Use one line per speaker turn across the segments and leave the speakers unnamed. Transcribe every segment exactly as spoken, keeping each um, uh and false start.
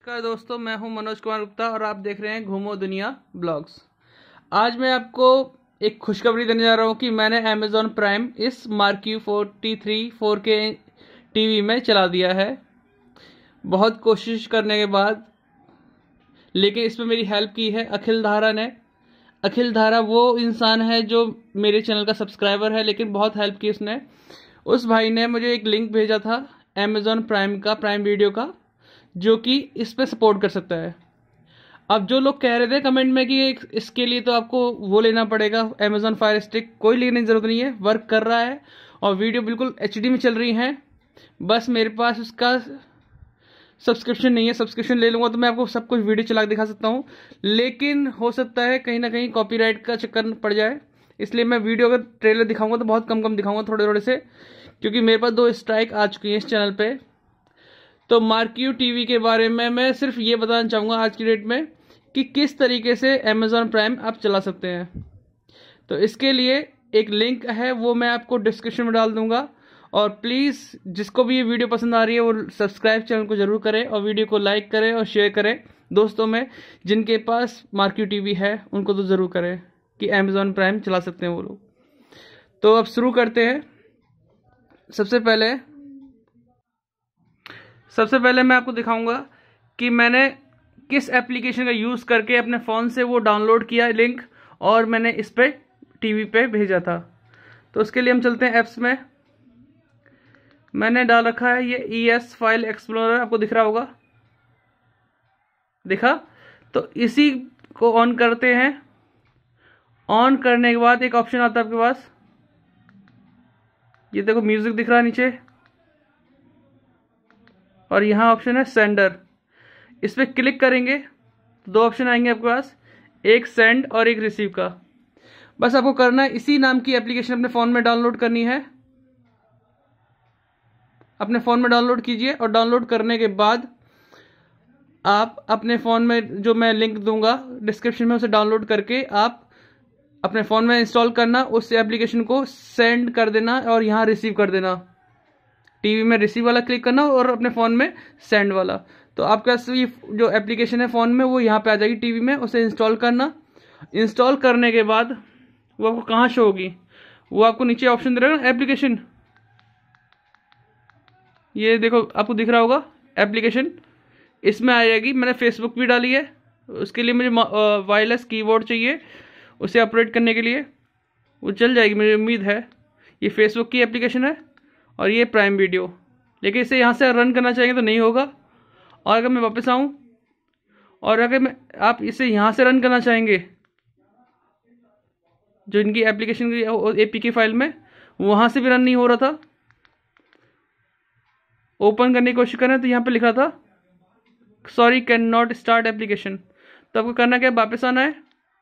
नमस्कार दोस्तों, मैं हूं मनोज कुमार गुप्ता और आप देख रहे हैं घूमो दुनिया ब्लॉग्स। आज मैं आपको एक खुशखबरी देने जा रहा हूं कि मैंने अमेज़ॉन प्राइम इस मार्क्यू फोर्टी थ्री फोर के टीवी में चला दिया है, बहुत कोशिश करने के बाद। लेकिन इसमें मेरी हेल्प की है अखिल धारा ने। अखिल धारा वो इंसान है जो मेरे चैनल का सब्सक्राइबर है, लेकिन बहुत हेल्प की उसने। उस भाई ने मुझे एक लिंक भेजा था अमेज़ॉन प्राइम का, प्राइम वीडियो का, जो कि इस पे सपोर्ट कर सकता है। अब जो लोग कह रहे थे कमेंट में कि इसके लिए तो आपको वो लेना पड़ेगा अमेज़ॉन फायर स्टिक, कोई लेने की ज़रूरत नहीं है, वर्क कर रहा है और वीडियो बिल्कुल एचडी में चल रही है। बस मेरे पास उसका सब्सक्रिप्शन नहीं है, सब्सक्रिप्शन ले लूँगा तो मैं आपको सब कुछ वीडियो चला के दिखा सकता हूँ। लेकिन हो सकता है कहीं ना कहीं कॉपीराइट का चक्कर पड़ जाए, इसलिए मैं वीडियो अगर ट्रेलर दिखाऊंगा तो बहुत कम कम दिखाऊंगा, थोड़े थोड़े से, क्योंकि मेरे पास दो स्ट्राइक आ चुकी हैं इस चैनल पे। तो मार्क्यू टीवी के बारे में मैं सिर्फ ये बताना चाहूँगा आज की डेट में कि किस तरीके से अमेज़ॉन प्राइम आप चला सकते हैं। तो इसके लिए एक लिंक है, वो मैं आपको डिस्क्रिप्शन में डाल दूंगा। और प्लीज़ जिसको भी ये वीडियो पसंद आ रही है वो सब्सक्राइब चैनल को ज़रूर करें और वीडियो को लाइक करें और शेयर करें दोस्तों में। जिनके पास मार्क्यू टीवी है उनको तो ज़रूर करें कि अमेज़ॉन प्राइम चला सकते हैं वो लोग। तो अब शुरू करते हैं। सबसे पहले सबसे पहले मैं आपको दिखाऊंगा कि मैंने किस एप्लीकेशन का यूज़ करके अपने फ़ोन से वो डाउनलोड किया लिंक और मैंने इस पे टीवी पे भेजा था। तो उसके लिए हम चलते हैं ऐप्स में। मैंने डाल रखा है ये ई एस फाइल एक्सप्लोरर, आपको दिख रहा होगा, दिखा? तो इसी को ऑन करते हैं। ऑन करने के बाद एक ऑप्शन आता है आपके पास, ये देखो म्यूजिक दिख रहा है नीचे, और यहाँ ऑप्शन है सेंडर। इस पर क्लिक करेंगे तो दो ऑप्शन आएंगे आपके पास, एक सेंड और एक रिसीव का। बस आपको करना है इसी नाम की एप्लीकेशन अपने फ़ोन में डाउनलोड करनी है। अपने फ़ोन में डाउनलोड कीजिए और डाउनलोड करने के बाद आप अपने फ़ोन में, जो मैं लिंक दूंगा डिस्क्रिप्शन में, उसे डाउनलोड करके आप अपने फ़ोन में इंस्टॉल करना, उस एप्लीकेशन को सेंड कर देना और यहाँ रिसीव कर देना। टीवी में रिसीव वाला क्लिक करना और अपने फ़ोन में सेंड वाला। तो आपका ये जो एप्लीकेशन है फ़ोन में वो यहाँ पे आ जाएगी टीवी में, उसे इंस्टॉल करना। इंस्टॉल करने के बाद वो आपको कहाँ शो होगी, वो आपको नीचे ऑप्शन दे रहा है ना एप्लीकेशन, ये देखो आपको दिख रहा होगा एप्लीकेशन, इसमें आ जाएगी। मैंने फेसबुक भी डाली है, उसके लिए मुझे वायरलेस कीबोर्ड चाहिए उसे ऑपरेट करने के लिए, वो चल जाएगी मुझे उम्मीद है। ये फेसबुक की एप्लीकेशन है और ये प्राइम वीडियो, लेकिन इसे यहाँ से रन करना चाहेंगे तो नहीं होगा। और अगर मैं वापस आऊँ और अगर मैं आप इसे यहाँ से रन करना चाहेंगे, जो इनकी एप्लीकेशन की एपीके फाइल में, वहाँ से भी रन नहीं हो रहा था। ओपन करने की कोशिश करें तो यहाँ पे लिखा था sorry can not start application. तो आपको करना क्या, वापस आना है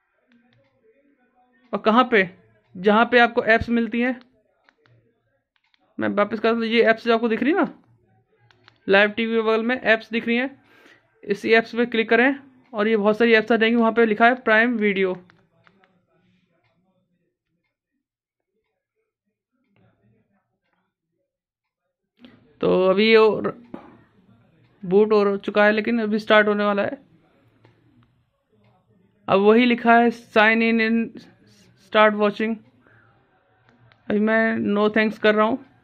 और कहाँ पे, जहाँ पे आपको ऐप्स मिलती हैं, मैं वापस करता हूँ। ये ऐप्स आपको दिख रही ना लाइव टीवी के बगल में ऐप्स दिख रही हैं, इस ऐप्स पे क्लिक करें और ये बहुत सारी ऐप्स आ जाएंगी। वहाँ पे लिखा है प्राइम वीडियो। तो अभी ये बूट हो चुका है, लेकिन अभी स्टार्ट होने वाला है। अब वही लिखा है sign in in start watching. अभी मैं नो थैंक्स कर रहा हूँ।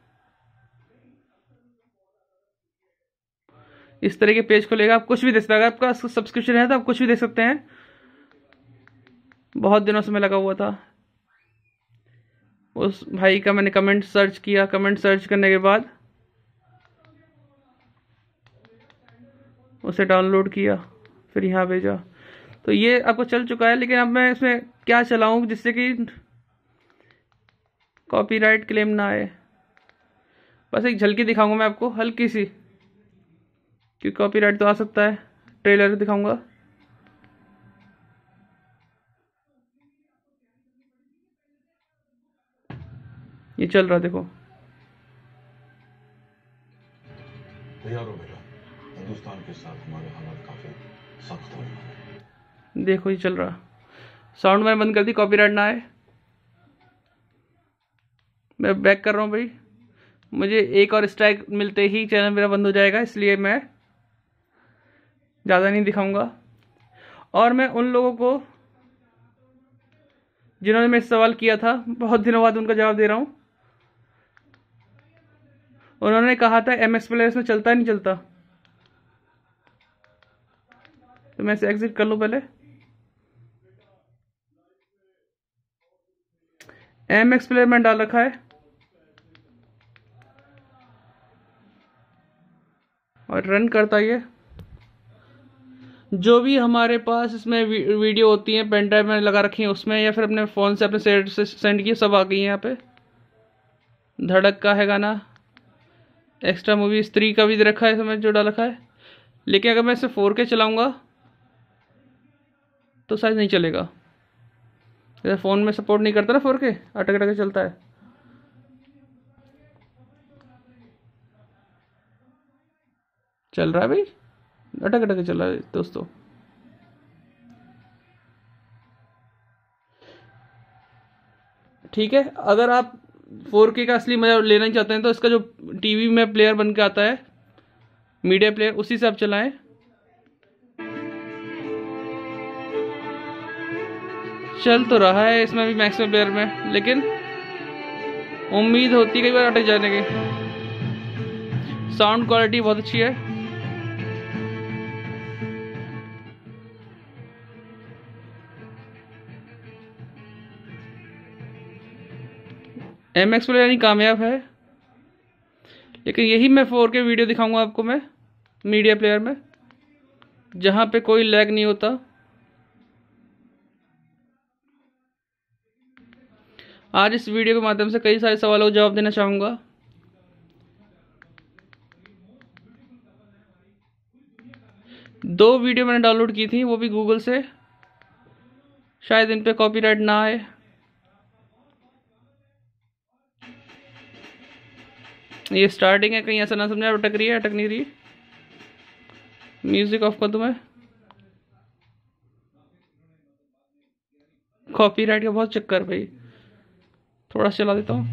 इस तरह के पेज खुलेगा, आप कुछ भी देख सकते हैं। अगर आपका सब्सक्रिप्शन है तो आप कुछ भी देख सकते हैं। बहुत दिनों से मैं लगा हुआ था। उस भाई का मैंने कमेंट सर्च किया, कमेंट सर्च करने के बाद उसे डाउनलोड किया, फिर यहाँ भेजा। तो ये आपको चल चुका है, लेकिन अब मैं इसमें क्या चलाऊं जिससे कि कॉपीराइट क्लेम ना आए। बस एक झलकी दिखाऊंगा मैं आपको, हल्की सी, क्योंकि कॉपीराइट तो आ सकता है। ट्रेलर दिखाऊंगा, ये चल रहा देखो।
तैयार हो बेटा, हिंदुस्तान के साथ हमारे हालात काफी सख्त होने वाले हैं।
देखो ये चल रहा। साउंड मैंने बंद कर दी, कॉपीराइट ना आए। मैं बैक कर रहा हूँ भाई, मुझे एक और स्ट्राइक मिलते ही चैनल मेरा बंद हो जाएगा, इसलिए मैं ज़्यादा नहीं दिखाऊंगा। और मैं उन लोगों को जिन्होंने मेरे सवाल किया था, बहुत दिनों बाद उनका जवाब दे रहा हूँ। उन्होंने कहा था एम एक्स प्लेयर में चलता नहीं चलता, तो मैं इसे एग्जिट कर लूँ पहले। एम एक्स प्लेयर में डाल रखा है और रन करता ये। जो भी हमारे पास इसमें वीडियो होती है पेन ड्राइव में लगा रखी है उसमें, या फिर अपने फ़ोन से अपने सेट से सेंड किए, सब आ गई है यहाँ पे। धड़क का है गाना, एक्स्ट्रा मूवी, स्त्री का भी दे रखा है इसमें जो डाल रखा है। लेकिन अगर मैं इसे फोर के चलाऊंगा तो शायद नहीं चलेगा, जैसे फ़ोन में सपोर्ट नहीं करता ना फोर के, अटक अटक के चलता है। चल रहा है भाई, अटक अटक के चल रहा है दोस्तों। ठीक है, अगर आप फोर के का असली मजा लेना चाहते हैं तो इसका जो टीवी में प्लेयर बन के आता है, मीडिया प्लेयर, उसी से आप चलाएं। चल तो रहा है इसमें भी मैक्सिमम प्लेयर में, लेकिन उम्मीद होती है कई बार अटक जाने की। साउंड क्वालिटी बहुत अच्छी है। एम एक्स प्लेयर यानी कामयाब है, लेकिन यही मैं फोर के वीडियो दिखाऊंगा आपको मैं मीडिया प्लेयर में, जहां पे कोई लैग नहीं होता। आज इस वीडियो के माध्यम से कई सारे सवालों का जवाब देना चाहूंगा। दो वीडियो मैंने डाउनलोड की थी, वो भी गूगल से, शायद इन पे कॉपीराइट ना आए। ये स्टार्टिंग है, कहीं ऐसा ना समझा अटक रही है, अटक नहीं रही। म्यूजिक ऑफ कर दूं मैं, कॉपीराइट का बहुत चक्कर भाई, थोड़ा चला देता हूँ।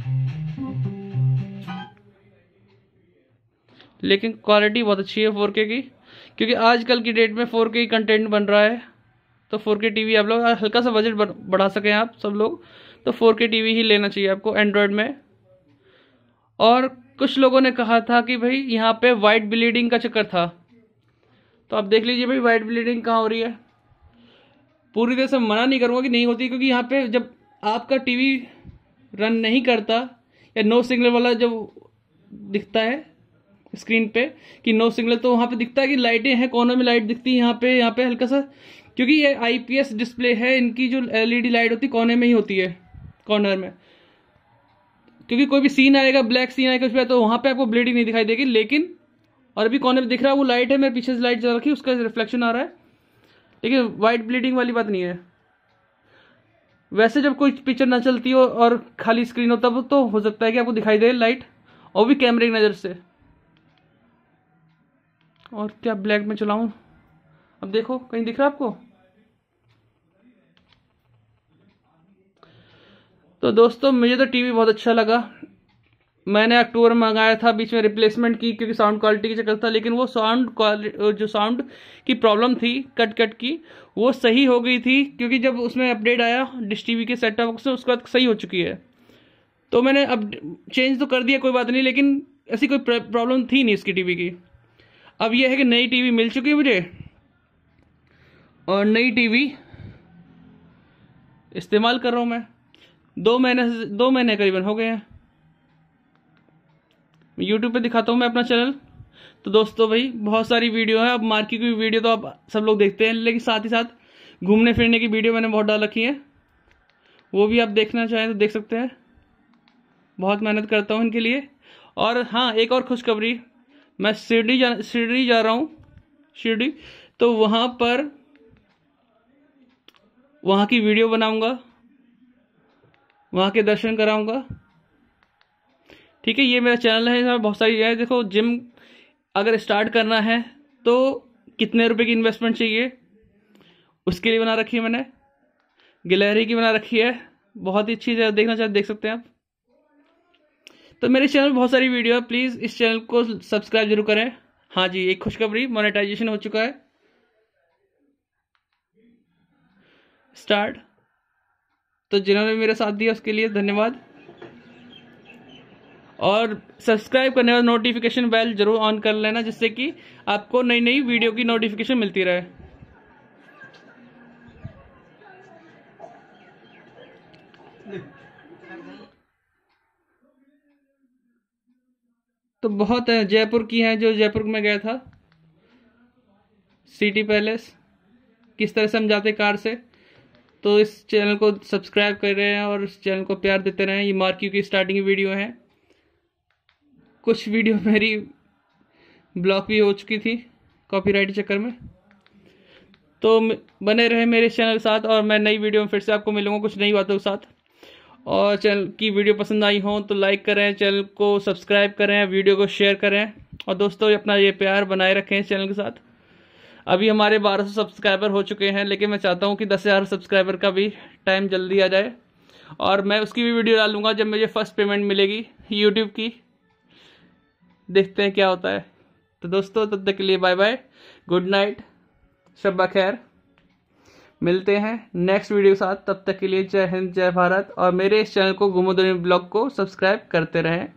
लेकिन क्वालिटी बहुत अच्छी है फोर के की, क्योंकि आजकल की डेट में फोर के कंटेंट बन रहा है। तो फोर के टीवी आप लोग हल्का सा बजट बढ़ा सकें आप सब लोग, तो फोर के टीवी ही लेना चाहिए आपको एंड्रॉयड में। और कुछ लोगों ने कहा था कि भाई यहाँ पे वाइट ब्लीडिंग का चक्कर था, तो आप देख लीजिए भाई वाइट ब्लीडिंग कहाँ हो रही है। पूरी तरह से मना नहीं करूँगा कि नहीं होती, क्योंकि यहाँ पे जब आपका टीवी रन नहीं करता या नो सिग्नल वाला जब दिखता है स्क्रीन पे कि नो सिग्नल, तो वहाँ पे दिखता है कि लाइटें हैं, कोनों में लाइट दिखती है। यहाँ पे यहाँ पे हल्का सा, क्योंकि ये आईपीएस डिस्प्ले है, इनकी जो एलईडी लाइट होती है कोने में ही होती है, कॉर्नर में। क्योंकि कोई भी सीन आएगा, ब्लैक सीन आएगा कुछ, तो वहाँ पे आपको ब्लीडिंग नहीं दिखाई देगी। लेकिन और अभी कोने में दिख रहा है वो लाइट है, मेरे पीछे से लाइट जल रखी है, उसका रिफ्लेक्शन आ रहा है, लेकिन वाइट ब्लीडिंग वाली बात नहीं है। वैसे जब कोई पिक्चर ना चलती हो और खाली स्क्रीन हो तब तो हो सकता है कि आपको दिखाई दे लाइट, और भी कैमरे की नज़र से। और क्या ब्लैक में चलाऊं, अब देखो कहीं दिख रहा है आपको। तो दोस्तों मुझे तो टीवी बहुत अच्छा लगा। मैंने अक्टूबर में मंगाया था, बीच में रिप्लेसमेंट की क्योंकि साउंड क्वालिटी की चक्कर था, लेकिन वो साउंड क्वालिटी जो साउंड की प्रॉब्लम थी कट कट की, वो सही हो गई थी, क्योंकि जब उसमें अपडेट आया डिश टीवी के सेट टॉप बॉक्स में, उसके बाद सही हो चुकी है। तो मैंने अब चेंज तो कर दिया, कोई बात नहीं, लेकिन ऐसी कोई प्रॉब्लम थी नहीं इसकी टीवी की। अब यह है कि नई टीवी मिल चुकी है मुझे, और नई टीवी इस्तेमाल कर रहा हूँ मैं। दो महीने से दो महीने करीबन हो गए हैं। यूट्यूब पे दिखाता हूँ मैं अपना चैनल। तो दोस्तों भाई बहुत सारी वीडियो है, अब मार्केट की वीडियो तो आप सब लोग देखते हैं, लेकिन साथ ही साथ घूमने फिरने की वीडियो मैंने बहुत डाल रखी है, वो भी आप देखना चाहें तो देख सकते हैं। बहुत मेहनत करता हूँ इनके लिए। और हाँ, एक और खुशखबरी, मैं शिरडी जा शिरडी जा रहा हूँ, शिरडी, तो वहाँ पर वहाँ की वीडियो बनाऊँगा, वहाँ के दर्शन कराऊँगा। ठीक है, ये मेरा चैनल है, इसमें बहुत सारी है। देखो, जिम अगर स्टार्ट करना है तो कितने रुपए की इन्वेस्टमेंट चाहिए, उसके लिए बना रखी है मैंने। गैलरी की बना रखी है, बहुत ही अच्छी है, देखना चाहे देख सकते हैं आप। तो मेरे चैनल में बहुत सारी वीडियो है, प्लीज़ इस चैनल को सब्सक्राइब जरूर करें। हाँ जी, एक खुशखबरी, मोनेटाइजेशन हो चुका है। स्टार्ट। तो जिन्होंने मेरा साथ दिया उसके लिए धन्यवाद, और सब्सक्राइब करने और नोटिफिकेशन बेल जरूर ऑन कर लेना, जिससे कि आपको नई नई वीडियो की नोटिफिकेशन मिलती रहे। तो बहुत है जयपुर की हैं, जो जयपुर में गया था, सिटी पैलेस किस तरह से हम जाते कार से। तो इस चैनल को सब्सक्राइब कर रहे हैं और इस चैनल को प्यार देते रहें। ये मार्क्यू की स्टार्टिंग वीडियो है। कुछ वीडियो मेरी ब्लॉक भी हो चुकी थी कॉपीराइट चक्कर में। तो बने रहे मेरे चैनल के साथ, और मैं नई वीडियो में फिर से आपको मिलूंगा कुछ नई बातों के साथ। और चैनल की वीडियो पसंद आई हो तो लाइक करें, चैनल को सब्सक्राइब करें, वीडियो को शेयर करें, और दोस्तों अपना ये प्यार बनाए रखें इस चैनल के साथ। अभी हमारे बारह सौ सब्सक्राइबर हो चुके हैं, लेकिन मैं चाहता हूँ कि दस हज़ार सब्सक्राइबर का भी टाइम जल्दी आ जाए, और मैं उसकी भी वीडियो डालूंगा जब मुझे फर्स्ट पेमेंट मिलेगी यूट्यूब की। देखते हैं क्या होता है। तो दोस्तों तब तक के लिए बाय बाय, गुड नाइट, शब्बा खैर। मिलते हैं नेक्स्ट वीडियो के साथ। तब तक के लिए जय हिंद, जय भारत, और मेरे इस चैनल को घूमो दुनिया ब्लॉग को सब्सक्राइब करते रहें।